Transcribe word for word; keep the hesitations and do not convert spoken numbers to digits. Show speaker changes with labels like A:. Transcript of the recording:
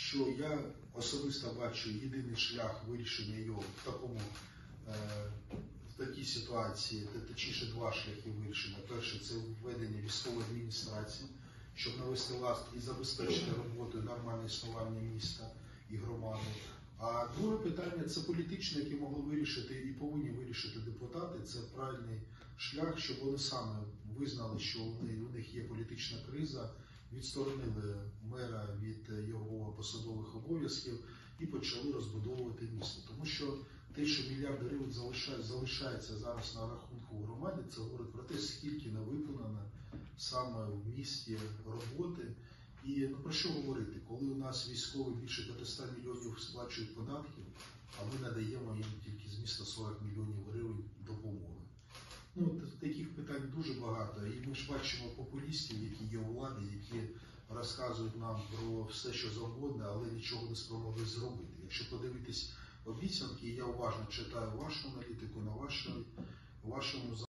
A: що я особисто бачу єдиний шлях вирішення його в такому е, в такій ситуації, точніше два шляхи вирішення. Перше – це введення військової адміністрації, щоб навести лад і забезпечити роботу і нормальне існування міста і громади. А друге питання – це політичне, яке могли вирішити і повинні вирішити депутати. Це правильний шлях, щоб вони саме визнали, що у них є політична криза, відсторонили мера від його посадових обов'язків і почали розбудовувати місто. Тому що те, що мільярди гривень залишається, залишається зараз на рахунку у громаді, це говорить про те, скільки не виконано саме в місті роботи. І ну, про що говорити, коли у нас військові більше п'ятсот мільйонів сплачують податків, а ми надаємо їм тільки з міста сорок мільйонів гривень допомоги. Ну, таких питань дуже багато. І ми ж бачимо популістів, які є у владі, які розказують нам про все, що завгодно, але нічого не спромогли зробити. Якщо подивитись обіцянки, я уважно читаю вашу аналітику на вашому